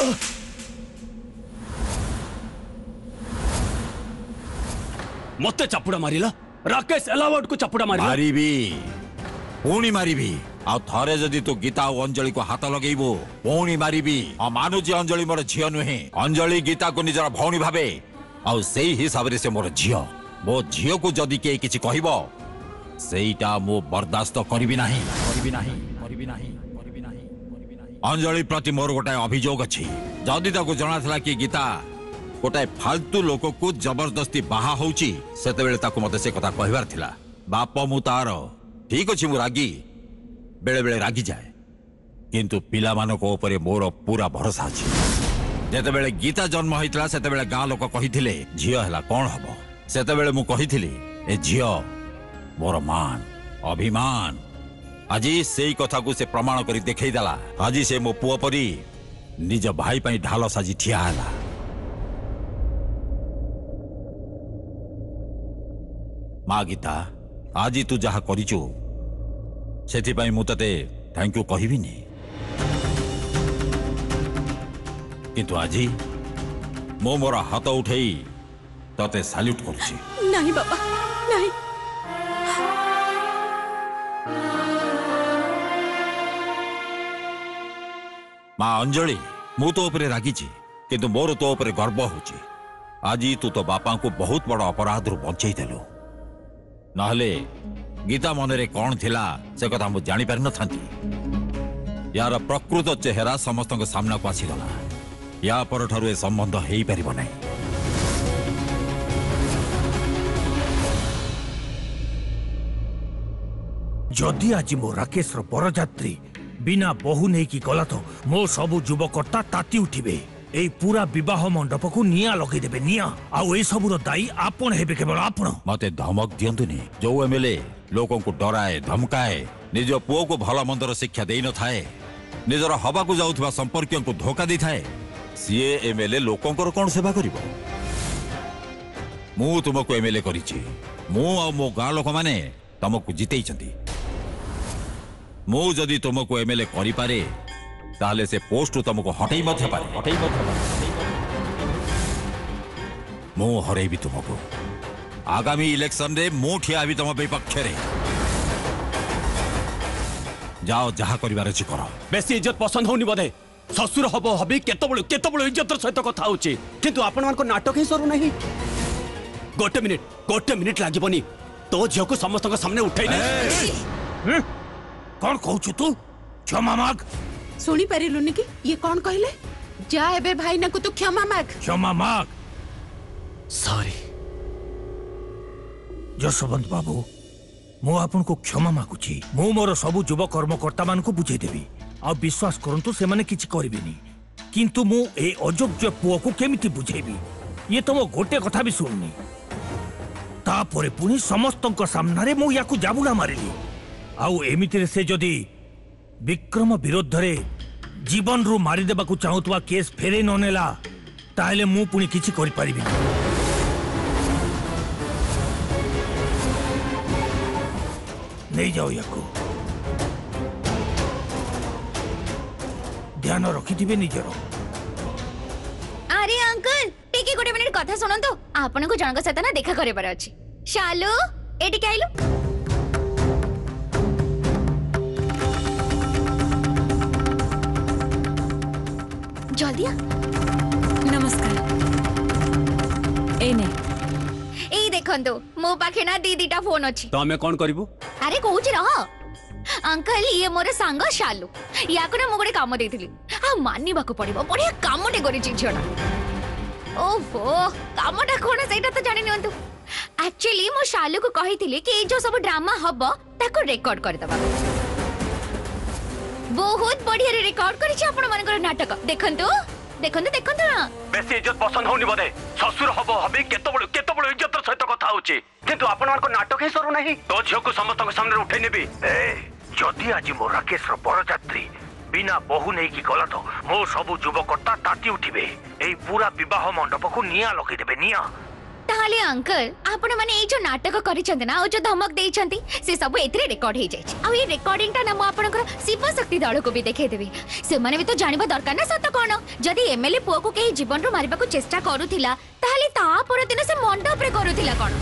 [SPEAKER 6] मते चापुड़ा मारिला राकेश एलावट को चापुड़ा मारिला
[SPEAKER 8] मारिबी पुणी मारिबी आ थरे जदी तू गीता और अंजलि को हाथ लगेबो पुणी मारिबी आ मानुजी अंजलि मोर झियो नुहे अंजलि गीता को निजर भौणी भाबे आ सेही हिसाब रे से मोर झियो मो झियो को जदी के किछि कहबो सेईटा मो बर्दाश्त करबी नाही करबी नाही करबी नाही करबी नाही करबी नाही अंजलि प्रति मोर गोटाए अभियोग अछि जदी ताको जणा थला कि गीता गोटाए फालतू लोक को जबरदस्ती बाहा होउची सेते बेले ताको मते से कथा कहबार थिला बाप मु तार ठीक अछि मु रागी बेले बेले रागी जाए किंतु पिला मानो को ऊपर मोर पूरा भरोसा अछि जेते बेले गीता जन्म होइतला सेते बेले गां लोक कहिथिले झियो हला कोन हबो सेते बेले मु कहिथिली ए झियो मोर मान अभिमान आजी सेई कथा को से प्रमाण करी देखै दला आजी से मो पुओ परी निज भाई पई ढाल साजी ठिया हला माँ गीता आज तू जहा करिचु सेथि पई मु तते थैंक यू कहिबिनी किंतु आजी मो मोर हाथ उठेई तते सैल्यूट करछि
[SPEAKER 1] नहीं बाबा नहीं
[SPEAKER 8] माँ अंजलि मु तो ऊपर रागी किंतु मोर तो ऊपर गर्व होची आज तू तो बापा को बहुत बड़ अपराध रु बंचई देलु नहले गीता मनरे कौन थिला से कथा मु जानी पारि न थांती। यार प्रकृत चेहरा समस्त सामना को आसीगला। या पर ठारू ए संबंध हेई परिबो नै।
[SPEAKER 11] जदि आज मो राकेश रो बरजात्री बिना बहु नहीं की गला तो मो सबु युवकर्ता ताती उठिबे। ए पूरा विवाह मंडप को निया लगे देबे निया। आउ ए सबुर दायी आपण हेबे केवल आपण।
[SPEAKER 8] मते धमक दियंतुनी। जो एमएलए लोकों को डराए धमकाए निज पुओ को भला मंदर शिक्षा देई न थाए निजर हवा को जाउथबा संपर्कियों को धोखा दी थाए सीए एमएलए लोकों को कौन सेवा करिवो। मु तुमको एमएलए करिछि। मु आ मो गाँ लोक माने तुमको जितेइछंती। मु जदि तुमको एमएलए करि पारे ताले से पोस्ट तुमको हटेई मध्य पारे हटेई मध्य पारे मु हरेबी तुमको। आगामी इलेक्शन रे मु ठिया भी तुम विपक्ष रे। जाओ जहा करिवार अछि करो।
[SPEAKER 6] बेसी इज्जत पसंद होनी बदे ससुर हबो हबी केतबळ केतबळ इज्जत सहित कथा होची किंतु आपण मान को नाटक ही सरू नहीं। गोटे मिनिट गोटे मिनिट लागिबनी तो झियो को समस्त के सामने उठाई नै।
[SPEAKER 11] कौन कहू तू क्षमा माग।
[SPEAKER 10] सुनी पारिलुनी कि ये कौन कहले? जा एबे भाई ना को तू क्षमा माग।
[SPEAKER 11] क्षमा माग।
[SPEAKER 6] सॉरी
[SPEAKER 11] यशवंत बाबू मु आपन को क्षमा मागुची। मु मोर सबु युव कर्मकर्ता मान को बुझे देबी। आ विश्वास करंतु से माने किछि करिबेनी किंतु मु ए अयोग्य पुओ को केमिति बुझेबी ये तो मो गोटे कथा भी सुननी। तापरे पुनी समस्तक सामना रे मु याकू जाबुला मारिली। आउ एमिति से जदी विक्रम विरोध रे जीवन रु मारी देबा को चाहुतवा केस फेरे न नेला ताले मु पुनी किछि करि परिबी। नहीं जाओ याकू ध्यान रखिथिबे निजर।
[SPEAKER 4] अरे अंकल टिके गोटे मिनिट कथा सुनंतु। आपन को जनक सहित ना देखा करेबार अछि। शालू एटी काइलु जल्दी आ।
[SPEAKER 1] नमस्कार। ए ने
[SPEAKER 4] ए देखंतु मो पाखे ना दी दीटा फोन अछि।
[SPEAKER 6] तो हमें कौन करिवो?
[SPEAKER 4] अरे कहूची रह अंकल ये मोर सांग शालू या को ना मो गोटे काम देथिली आ मानिबा को पड़िबो। बढ़िया कामटे करिछि झियोना। ओहो कामटा कोन सेटा तो जानि नियंतु। एक्चुअली मो शालू को कहिथिली कि ए जो सब ड्रामा हबो ताको रिकॉर्ड कर दबा। बहुत बढ़िया रे रिकॉर्ड करिछि आपण मानकर नाटक। देखंतु देखंतु देखंतु ना।
[SPEAKER 6] बेसी इज्जत पसंद होनी बदे ससुर हबो हबी केतबळ केतबळ इज्जत सहित कथा होची किंतु आपण मान को नाटक ही सरू नहीं। तो झियो को समस्त के सामने उठै नेबी।
[SPEAKER 11] ए जदि आज मो राकेश रो बरजात्री बिना बहु नहीं की गला तो मो सबु युवकर्ता ताती उठिबे। एई पूरा विवाह मंडप को निया लगे देबे निया।
[SPEAKER 4] ताले अंकल आपण माने ए जो नाटक करिसंते ना ओ जो धमक देइसंती से सब एथरे रिकॉर्ड हे जाय छै। आ ये रिकॉर्डिंग ता ना मो आपनकर शिव शक्ति दळ को भी देखै देबी। से माने भी तो जानिबा दरकार ना सत कोन। जदि एमएलए पुओ को केही जीवन रो मारिबा को चेष्टा करूथिला ताले ता पर दिन से मंडप रे करूथिला कोन।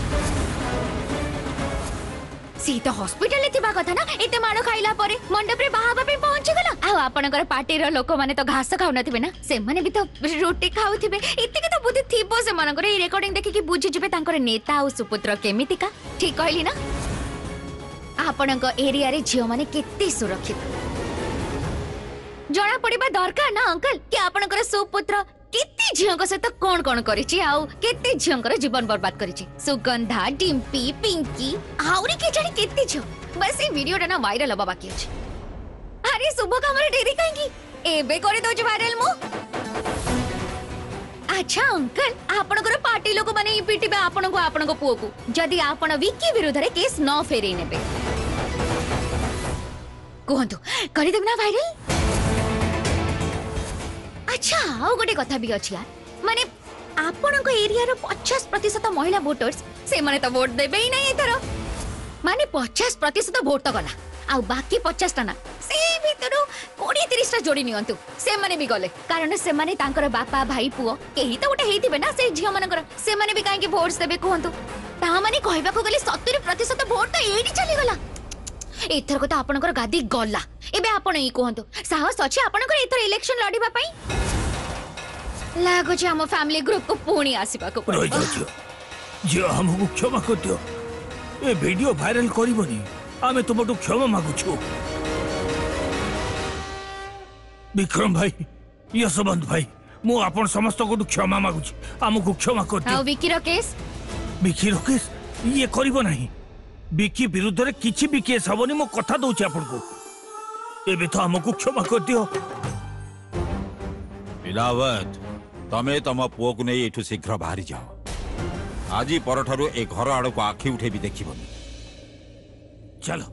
[SPEAKER 4] सी तो हॉस्पिटल थिबा कथा ना एते मानो खाइला परे मंडप रे बाहाबा पे पहुंच गला। आ आपनकर पार्टी रो लोक माने तो घास खाउ नथिबे ना से माने भी तो रोटी खाउथिबे। इतिके तो बुद्धि थिबो से मानकर ए रिकॉर्डिंग देखि कि बुझि जिबे तांकर नेता और सुपुत्र केमितिका। ठीक कहली ना। आपनक एरिया रे झियो माने केते सुरक्षित जणा पड़िबा दरकार ना अंकल कि आपनकर सुपुत्र केते झियों सहित कौन कौन करिछि आउ केते झियों जीवन बर्बाद करिछि। सुगंधा डिम्पी पिंकी आउरी के जानी केते झियो। बस ए वीडियोटा ना वायरल हबा बाकी अछि। अरे शुभ कामरे डेरी काहेकि एबे करे दोज वायरल मु। अच्छा अंकल आपनकर पार्टी लोक माने ई पिटिबे आपनको आपनको पुओ को जदि आपन विकी विरुद्ध रे केस न फेरै नेबे कोहंतु करि देबना वायरल। अच्छा आउ गोटे कथा भी अछि यार माने आपनक एरिया रो पचास प्रतिशत महिला वोटर्स से माने तो वोट देबे ही नहीं एथरो। माने पचास प्रतिशत वोट तो गला आउ बाकी पचास टा ना से भीतरो बीस तीस टा जोड़ी नियंतु से माने भी गले कारण से माने तांकर बापा भाई पुओ केही तो गोटे हेतिबे ना से झियो मानकर से माने भी काहे के वोट्स देबे कोहंतु। ता माने कहबा को गले सत्तर प्रतिशत वोट तो एडी चली गला। एथर को तो आपनकर गादी गला। एबे आपन ई कोहंतु साहस अछि आपनकर एथर इलेक्शन लड़ीबा पई। लागो जे हम फैमिली ग्रुप को पुणी आसीबा को
[SPEAKER 11] रहि जाओ जो हमको क्षमा कर दियो। ए वीडियो भाइराल करबनी आमे तुमटू क्षमा मागुछु विक्रम भाई यशवंत भाई मु आपण समस्त को क्षमा मागुछि हमको क्षमा कर दियो।
[SPEAKER 4] ଆଉ ବିକିର କେସ୍
[SPEAKER 11] बिकी राकेश ये करिबो नाही बिकी विरुद्ध रे किछि भी केस हबनी मो कथा दउछि आपण को एबे तो हमको क्षमा कर दियो।
[SPEAKER 8] इलावत तमे तम पुओ को नहीं एठू शीघ्र बाहरी जाओ आज परठारु ए घर आड़ को आखि उठे भी देखिबनी
[SPEAKER 11] चलो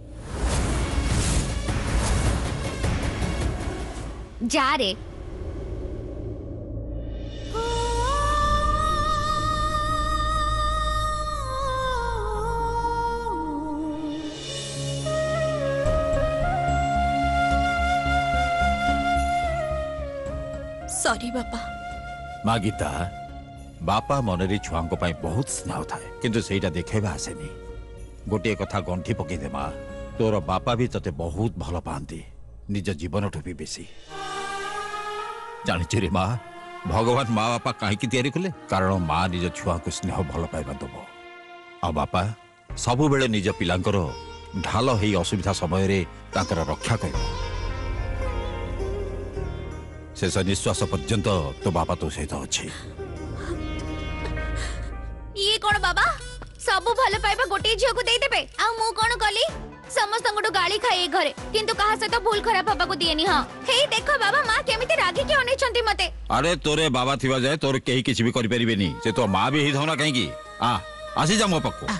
[SPEAKER 4] जा रे
[SPEAKER 1] सॉरी बापा
[SPEAKER 8] माँ गीता बापा मनरे छुआ बहुत स्नेह थाए किंतु सेटा देखेबा आसेनी गोटे कथा गंठी पकई दे माँ तोर बापा भी तते बहुत भल पाती निज जीवन ठू भी बेसी जानी रे माँ भगवान माँ बापा कहीं तैयारी कले कारण माँ निज छुआ को स्नेह भल पाइबा दब आ बापा सबु बेले निज पिलांकर ढाल हेई असुविधा समय रे ताकर रक्षा कर शेष निश्वास पर्यंत तो बापा तो सहित अच्छे
[SPEAKER 4] ये कौन बाबा सबु भल पाइबा गोटे झियो को देई देबे आ मु कोन कली समस्त गोटो गाली खाए घरे किंतु कहा से तो भूल खराब बाबा को दिएनी हां हे देखो बाबा मां केमिति रागी के अने छंती मते
[SPEAKER 8] अरे तोरे बाबा थिबा जाय तोर केही किछि भी करि परिबेनी से तो मां भी ही धौना कहीं की आ आसी जा मो पक्को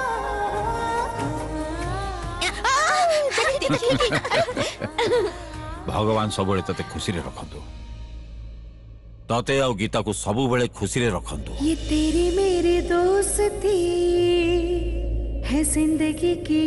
[SPEAKER 8] भगवान सबुले तते खुशी रे रखंतु तते आ गीता को सबुबेले खुशी रे रखंतु
[SPEAKER 12] ये तेरी मेरी दोस्ती है जिंदगी की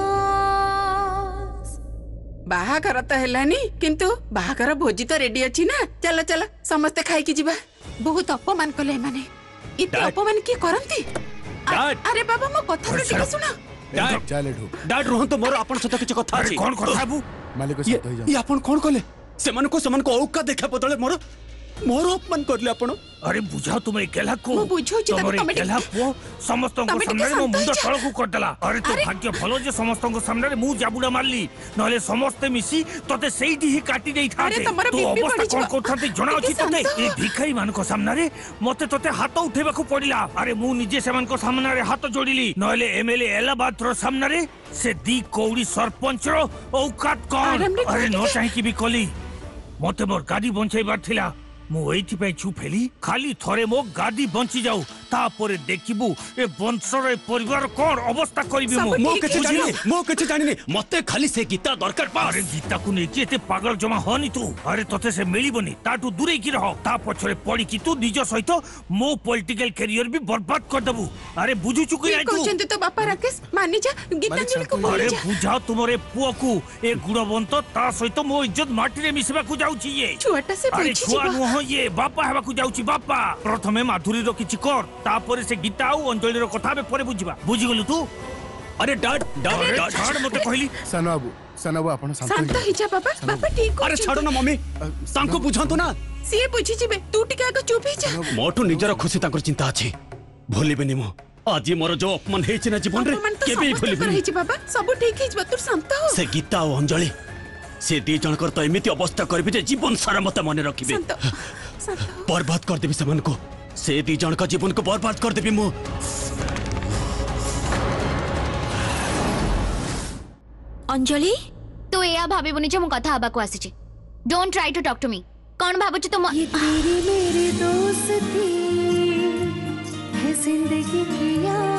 [SPEAKER 12] आस।
[SPEAKER 10] बाहाघर तो हेलानी किंतु बाहाघर भोजी तो रेडी अछि ना चला चला समस्ते खाई की जिबा बहुत अपमान कले माने इते अपमान की करंती अरे बाबा मो कथा तो टिके सुना
[SPEAKER 6] डैड चले ढु डैड रोहन तो मोर अपन सହିତ କିଛି କଥା ଅଛି
[SPEAKER 11] कोन କଥା बाबू
[SPEAKER 6] मालिक सହିତ होई जा ये अपन कोन कले सेमान को सेमान को औका देखा बदले मोर मोर अपमान करले आपण
[SPEAKER 11] अरे बुझाओ तुमे केला को
[SPEAKER 10] मो बुझो छी
[SPEAKER 11] तुमे केला को समस्त को सामने मो मुंड तळ को करदला अरे तो भाग्य भलो जे समस्त को सामने मु जाबुडा मारली नले समस्त मिसी तते सेइठी ही काटी देई थाते तो अवस्था कोन कोथाते जणा अछि तते ए भिखारी मान को सामने रे मते तते हाथ उठेबा को पडिला अरे मु निजे सेमान को सामने रे हाथ जोडिली नले एमएलए एलाबाद रो सामने रे से दी कौड़ी सरपंच रो औकात कोन अरे न चाहि की भी कोली मते मोर गाड़ी बंचैबार थिला मु एठी पे छुफेली खाली थरे मो गाड़ी बंची जाऊ तापरे देखिबू ए वंशर ए परिवार कोन अवस्था करबी मु
[SPEAKER 6] मो केचे जानि मो केचे जानि मते खाली से गीता दरकार पा
[SPEAKER 11] अरे गीता को नै एते पागल जमा होनी तू अरे तते से मिलिबनी ताटू दूरे की रह ता पछरे पड़ी की तू निज सहित मो पॉलिटिकल करियर भी बर्बाद कर दबू अरे बुझु चुकी आई तू
[SPEAKER 10] कहचंती तो बापा राकेश मानी जा गीतांजलि को
[SPEAKER 11] अरे बुझा तुमरे पुओ को ए गुणवंत ता सहित मो इज्जत माटी रे मिसबा को जाउची ये
[SPEAKER 10] छुआटा से
[SPEAKER 11] अरे
[SPEAKER 10] बुझी
[SPEAKER 11] छुआ न ये बापा हेबा को जाउची बापा प्रथमे माधुरी रो किछि कर तापरे से गीता आ अंजलि रो कथा बे परे बुझिबा बुझि गलु तू अरे डट डट छाड़ मते कहली
[SPEAKER 13] सनाबू सनाबू आपण
[SPEAKER 10] शांत ही जा बाबा बाबा ठीक
[SPEAKER 6] अरे छाड़ो ना मम्मी तांको बुझांतो ना
[SPEAKER 10] सिए बुझी जिबे तू टिके आगे चुप ही जा
[SPEAKER 6] मोठो निजर खुशी तांकर चिंता अछि भूलिबेनी मो आज मोर जो अपमान हेछि ना जीवन रे केबे भूलिबेनी
[SPEAKER 10] हेछि बाबा सब ठीक ही तू शांत हो
[SPEAKER 6] से गीता और अंजलि से दी जनकर तो एमिति अवस्था करबे जे जीवन सारा मते मने रखिबे बर्बाद कर देबी समन को से दी जन का जीवन को बर्बाद कर देबी मु
[SPEAKER 1] अंजलि
[SPEAKER 4] तो एया भाबिबुनी जे मु कथा हबा को आसीची don't try to talk to me कोन भाबुची तुम
[SPEAKER 12] ये तेरी मेरी दोस्ती है जिंदगी की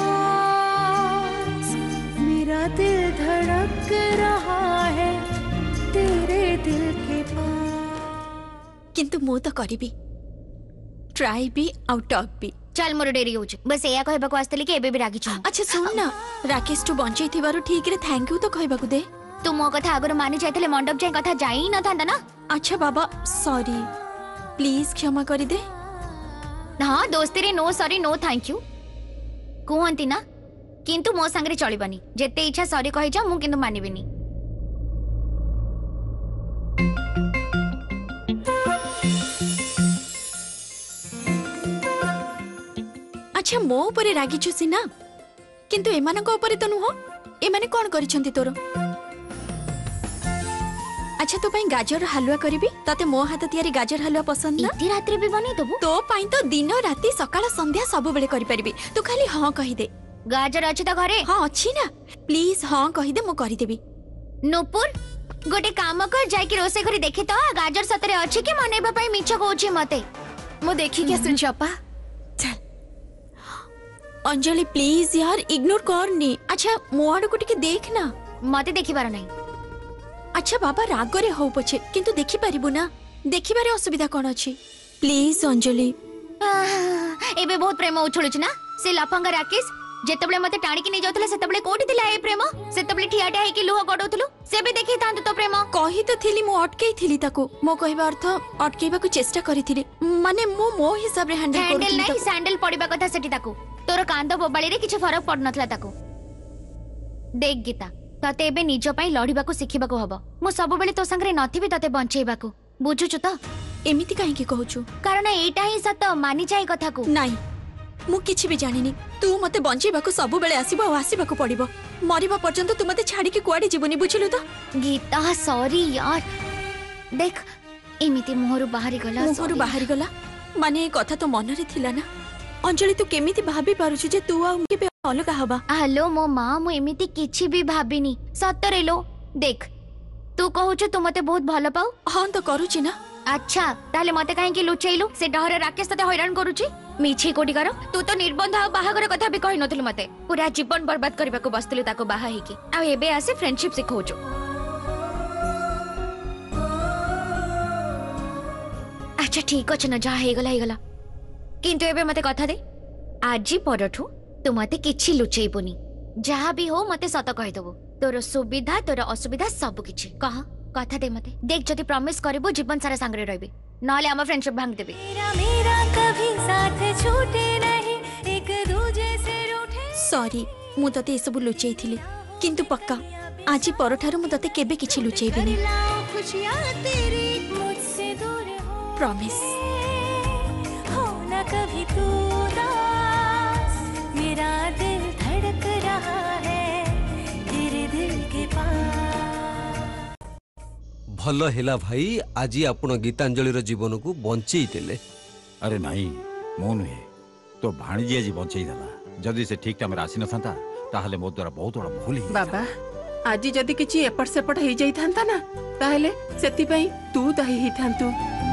[SPEAKER 12] आस। मेरा दिल धड़क रहा है तेरे दिल के पास
[SPEAKER 1] किंतु मु तो करिबी ट्राई भी आउट टॉक भी
[SPEAKER 4] चल मोर डेरी होछ बस एया कहबा को आस्तली के एबे भी रागी छ
[SPEAKER 1] अच्छा सुन ना राकेश टू बंचै थिबारु ठीक रे थैंक यू तो कहबा को दे
[SPEAKER 4] तू मो कथा आगर मानि जायतले मंडप जाय कथा जाई न थांदा ना
[SPEAKER 1] अच्छा बाबा सॉरी प्लीज क्षमा करी दे
[SPEAKER 4] हां दोस्ती रे no sorry no thank you कहंती ना किंतु मो संगरे चलिबनी जेते इच्छा सॉरी कहि जा मु किंतु मानिबिनी
[SPEAKER 1] अच्छा मो ऊपर रागी छु सिना किंतु एमानक ऊपर तो नुह एमाने कौन करिसंती तोर अच्छा तो पाई गाजर हलवा करिबी तते मो हाथ तियारी गाजर हलवा पसंद ना
[SPEAKER 4] इति रात्रि भी बनै दबु
[SPEAKER 1] तो पाई तो दिन राति सकाळ संध्या सब बेले करि परिबी तू खाली हां कहि दे
[SPEAKER 4] गाजर अछि त घरे
[SPEAKER 1] हां अछि ना प्लीज हां कहि दे मो करि देबी
[SPEAKER 4] नूपुर गोटे काम कर जाय कि रोसे करी देखि तो गाजर सतरे अछि कि मनेबा पई मिछ कहउछि मते
[SPEAKER 1] मो देखि के सुन चपा चल अंजलि प्लीज यार इग्नोर करनी अच्छा मो आड़ को टिके देख ना
[SPEAKER 4] मते देखिबार नै
[SPEAKER 1] अच्छा बाबा रागरे हो पछे किंतु देखि परिबु ना देखिबारे असुविधा कोन अछि प्लीज अंजलि
[SPEAKER 4] एबे बहुत प्रेम उछळुछ ना से लफंगा राकेश जेतबले मते टाणी के नै जाउतले सेतबले कोठी दिला ए प्रेम सेतबले ठियाटा हे कि लुह गडौतलु से भी देखि तांत तो प्रेम
[SPEAKER 1] कहि तो थिली मो अटकेई थिली ताको मो कहबा अर्थ अटकेबा को चेष्टा करिथिली माने मो मो हिसाब रे हैंडल
[SPEAKER 4] हैंडल
[SPEAKER 1] करथिली
[SPEAKER 4] नै सैंडल पडिबा कथा सेठी ताको तोर कांद बोबाळी रे किछ फरक पड नथला ताको देख गीता तते एबे निज पई लढिबा को सिखिबा को हबो मो सब बेले तो संगरे नथिबी तते बंचेबा को बुझुछु त
[SPEAKER 1] एमिति काहे की कहउछु
[SPEAKER 4] कारण एटा ही सत मानि जाय कथा को
[SPEAKER 1] नाही मु किछि भी जानिनी तू मते बंचेबा को सब बेले आसीबो आ आसीबा को पडिबो मरिबा पर्यंत तू मते छाडी के कुआडी जीवनी बुझिलु त
[SPEAKER 4] गीता सॉरी यार देख एमिति मोहरु बाहरी गला
[SPEAKER 1] मोहरु बाहरी गला माने ए कथा तो मन रे थिला ना अंजलि तू केमिति भाबी पारुछु जे तू आ उनके पे अलगा हबा
[SPEAKER 4] हेलो मो मां मु एमिति किछि भी भाबिनी सतरे लो देख तू कहउछु तू मते बहुत भलो पाऊ
[SPEAKER 1] हां तो करूची ना
[SPEAKER 4] अच्छा ताले मते काहे कि लुचैलु से डहरे राकेश तते हैरान करूची मिछि कोडी कर तू तो निर्बंध आ बाहागर कथा भी कहि नथिलु मते पूरा जीवन बर्बाद करबा को बसतिलु ताको बाहा हे कि आ एबे आसे फ्रेंडशिप सिखौछु अच्छा ठीक अछि न जा हे गला हे गला किंतु एबे मते कथा दे आजी परठु तू मते किछि लुचैबुनी जहा भी हो मते सत कहि दबो तोर सुविधा तोर असुविधा सब किछि कह कथा दे मते देख जति प्रॉमिस करबो जीवन सारा संगरे रहबी नले हम फ्रेंडशिप भांग देबी
[SPEAKER 12] मेरा मेरा कभी साथ छूटे नहीं एक दूजे से रूठे
[SPEAKER 1] सॉरी मु तते सब लुचै थिली किंतु पक्का आजी परठारु मु तते केबे किछि लुचैबिनी
[SPEAKER 12] खुशियां तेरी मुझसे दूर हो
[SPEAKER 1] प्रॉमिस
[SPEAKER 12] हो ना कभी तू उदास मेरा दिल धड़क रहा है तेरे दिल के पास
[SPEAKER 14] भल हेला भाई आज आपण गीतांजलि जीवन को बंचई देले
[SPEAKER 8] अरे नहीं मो नुहे तो भाणीजी आज बंचई देला जदि से ठीक टाइम आसी न थांता ताहले मो द्वारा बहुत बड़ा भूल ही
[SPEAKER 10] बाबा आज जदि किछि एपट सेपट हे जाई थांता ना ताहले सेति पई तू दाही ही थांतु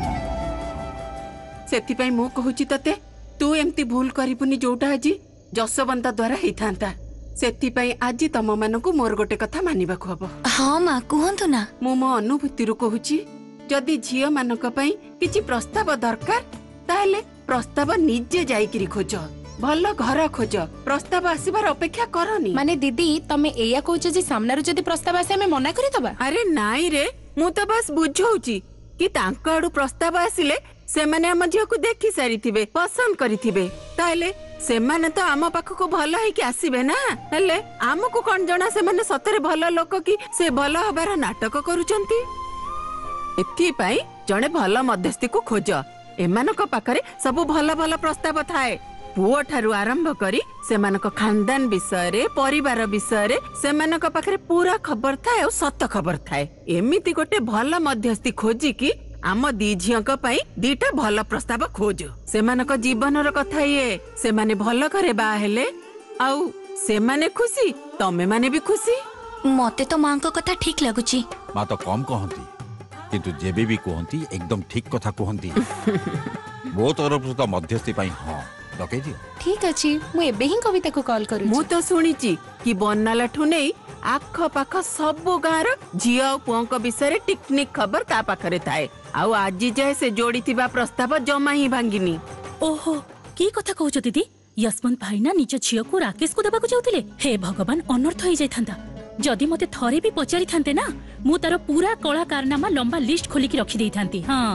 [SPEAKER 10] सेति पई मो कहूची तते तू एम्ति भूल करिपुनी जोटा आज जसवंता द्वारा हे थांता सेति पई आज तम मानकु मोर गोटे कथा मानिबा को हबो
[SPEAKER 1] हां मा कहंतु ना
[SPEAKER 10] मो मो अनुभूति रु कहूची जदि झियो मानक पई किछि प्रस्ताव दरकार ताहले प्रस्ताव निजे जाई किरि खोज भल घर खोज प्रस्ताव आसीबार अपेक्षा करनी
[SPEAKER 15] माने दीदी तमे एया कहूछ जे सामनारु जदि प्रस्ताव आसे हमें मना करि दबा
[SPEAKER 10] अरे नाई रे मु तो बस बुझौची कि तांको आडू प्रस्ताव आसिले से माने हम झियो को देखि सारिथिबे पसंद करिथिबे ताइले से माने तो आम पाख को भल है कि आसीबे ना हेले आमको कोन जणा से माने सतरे भल लोक कि से भल हबार नाटक करूचंती एथि पई जणे भल मध्यस्थी को खोज एमानक पाखरे सब भल भल प्रस्ताव थाए पुओ ठारू आरंभ करी सेमानक खानदान विषय रे परिवार विषय रे सेमानक पाखरे पूरा खबर थाए और सत खबर थाए एमिति गोटे भल मध्यस्थी खोजी कि आम दी झियक पई दीटा भल प्रस्ताव खोज सेमानक जीवनर कथा ये सेमाने भल करे बा हेले आउ सेमाने खुशी तमे माने भी खुशी
[SPEAKER 1] मते तो मां को कथा ठीक लागुची
[SPEAKER 8] मां तो कम कहंती किंतु जेबे भी कहंती एकदम ठीक कथा कहंती बहुत तरफ तो मध्यस्थी पई हां डकै दियो
[SPEAKER 15] ठीक अछि मु एबे ही कविता को कॉल करू
[SPEAKER 10] मु तो सुनिची कि बननाला ठुनै आख पाख सब गाँव झील और पुओं विषय टिकनिक खबर ता पाखरे थाए आउ आज जाए से जोड़ी थिबा प्रस्ताव जमा ही भांगिनी
[SPEAKER 16] ओहो की कथा कहउछ दीदी यशवंत भाई ना निज झियो को राकेश को देबाको जाउथिले हे भगवान अनर्थ होई जाइथांता जदि मते थरे भी पचारि थांते ना मु तार पूरा कला कारनामा लंबा लिस्ट खोली की रखी देई थांती हां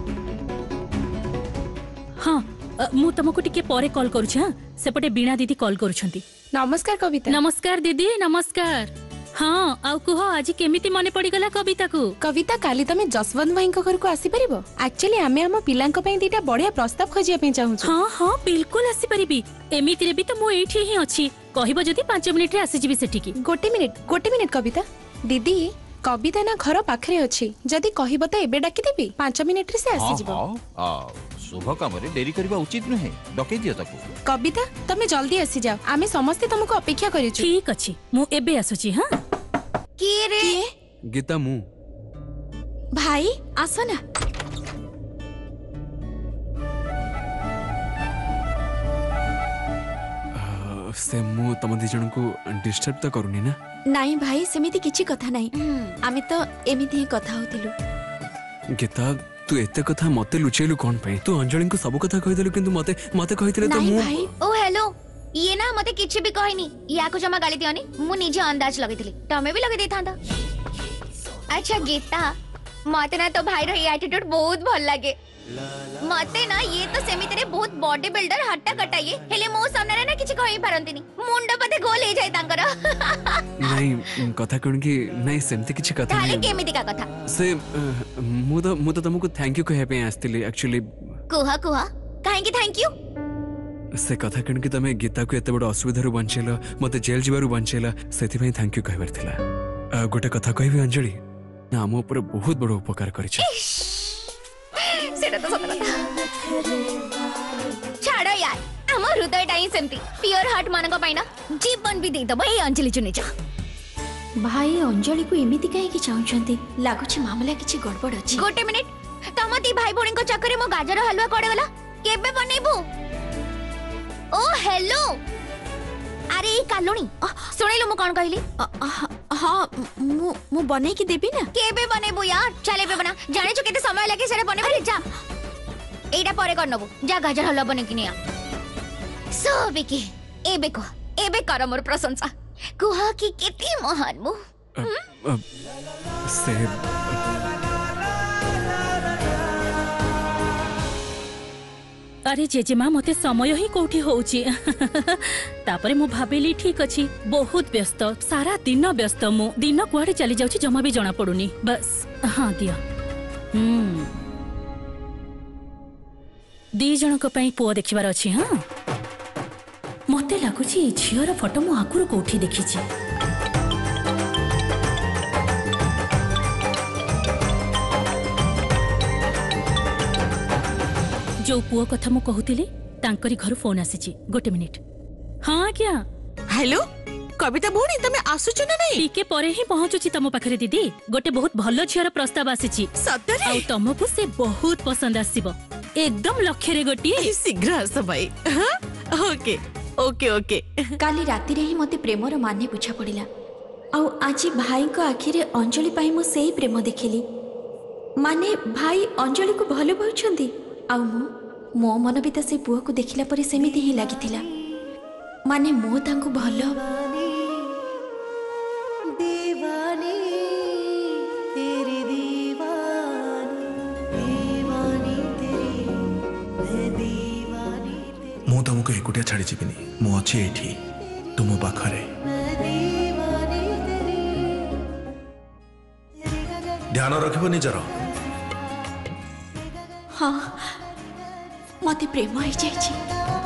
[SPEAKER 16] हां मु तुमको टिके परे कॉल करू छ सेपटे बीणा दीदी कॉल करूछंती
[SPEAKER 15] नमस्कार कविता
[SPEAKER 16] नमस्कार दीदी नमस्कार हाँ आउ कुह आज केमिति मने पड़ी गला कविता को
[SPEAKER 15] कविता काली तमे जसवंत भाई घर को आसी परिबो एक्चुअली आमे हम पिलांक पई दीटा बढ़िया प्रस्ताव खोजिया पे चाहू
[SPEAKER 16] हां हां बिल्कुल आसी परिबी एमिति रे भी तो मु एठी ही अछि कहबो जदी पाँच मिनिट रे आसी जिबी सेठी
[SPEAKER 15] गोटे मिनिट गोटे मिनिट कविता दीदी कविता ना घर पाखरे अछि जदी कहबो त एबे डाकी देबी पाँच मिनिट रे से आसी जिवो
[SPEAKER 8] आ शुभ काम रे देरी करबा उचित नहे डके दियो ताको
[SPEAKER 15] कविता तमे जल्दी आसी जाओ आमे समस्त तुमको अपेक्षा करिछु
[SPEAKER 16] ठीक अछि मु एबे आसुची हां
[SPEAKER 4] के रे
[SPEAKER 6] गीता मु
[SPEAKER 1] भाई आसो ना
[SPEAKER 2] से मु तम दी जन को डिस्टर्ब तो करूनी ना
[SPEAKER 1] नाई भाई सेमिति किछि कथा नाही आमे तो एमिति ही कथा होतिलु
[SPEAKER 2] गीता तू एते कथा मते लुचेलु कोन पे तू अंजलि को सब कथा कहि देलु किंतु मते मते कहितले तो मु
[SPEAKER 1] भाई
[SPEAKER 4] ओ हेलो ये ना मते किछि भी कहनी या को जमा गाली दियोनी मु निजे अंदाज लगैथिली तमे भी लगे देथांदा अच्छा गीता मते ना तो भाई रो एटीट्यूड बहुत भल लागे मते ना ये तो सेमिति रे बहुत बॉडी बिल्डर हट्टा कटा ये हेले मो सामने रे ना किछि कहि पारंतिनी मुंड पते गोल हे जाय तांकर
[SPEAKER 2] नहीं कथा कोन की नहीं सेमते किछि कथा
[SPEAKER 4] ताले
[SPEAKER 2] नहीं
[SPEAKER 4] केमिति का कथा
[SPEAKER 2] से मु तो मु तो तुमको थैंक यू कहै पे आस्तिली एक्चुअली
[SPEAKER 4] कुहा कुहा काहे की थैंक यू
[SPEAKER 2] से कथा कोन की तमे गीता को एते बड़ असुविधा रु बंचेला मते जेल जिबारु बंचेला सेति पई थैंक यू कहबर थिला गोटे कथा कहबी अंजलि ना हम ऊपर बहुत बड़ उपकार करि छ
[SPEAKER 4] सेटा तो सत कथा छाड़ो यार हम हृदय टाइम सेमती प्योर हार्ट मानक पाइना जीवन भी दे दबो ए अंजलि चुनिचा
[SPEAKER 1] भाई अंजलि को एमिति काहे की चाहउछंती लागुछि मामला किछि गड़बड़ अछि
[SPEAKER 4] गोटे मिनिट तमती भाई भोणी को चक्कर मो गाजर हलवा कोडे गला केबे बनेबू ओ हेलो अरे ई कालुणी सुनिलु मु कोन कहली
[SPEAKER 1] हां मु मु बने की देबी ना
[SPEAKER 4] केबे बनेबू यार चले बे बना जाने छु केते समय लागे सेरे बने अरे जा एटा परे कर नबू जा गाजर हलवा बने कि निया सोबे की एबे को एबे कर मोर प्रशंसा कुहा की केती महान मु
[SPEAKER 2] से
[SPEAKER 16] अरे जेजेमा मते समय ही कोठी होउची तापरे मु भाबिली ठीक अछि बहुत व्यस्त सारा दिन व्यस्त मु दिन कुआडे चली जाउची जमा भी जणा पडुनी बस हां दिया हम्म दी जनक पई पुओ देखिबार अछि हां मते लागुची झियर फोटो मु आकुर कोठी देखिची जो पुओ कथा मु कहूतिली तांकरी घर फोन आसीची गोटे मिनिट हां क्या
[SPEAKER 3] हेलो कविता भोणी तमे आसुछ ना नहीं
[SPEAKER 16] टीके परे ही पहुंचुची तम पाखरे दीदी गोटे बहुत भलो झियर प्रस्ताव आसीची
[SPEAKER 3] सतरे
[SPEAKER 16] आ तमको से बहुत पसंद आसीबो एकदम लक्ष्य रे गोटी
[SPEAKER 3] शीघ्र आस भाई हां ओके ओके ओके
[SPEAKER 1] काली राती रे ही मते प्रेमर माने बुझा पड़िला आ आज भाई को आखि रे अंजलि पाई मु सेही प्रेम देखिली माने भाई अंजलि को भलो पाउछंती आ मु मो मन भी तो से पुआ को देखिला परे सेमिति ही लागिथिला माने मो तांको भलो
[SPEAKER 12] दीवानी तेरी दीवानी दीवानी तेरी मैं दीवानी तेरी
[SPEAKER 13] मु तुमको एकुटिया छाड़ी जीविनी मु अछि एठी तुम पाखरे ध्यान रखिबो निजर
[SPEAKER 1] हाँ मते प्रेम हो जाइछि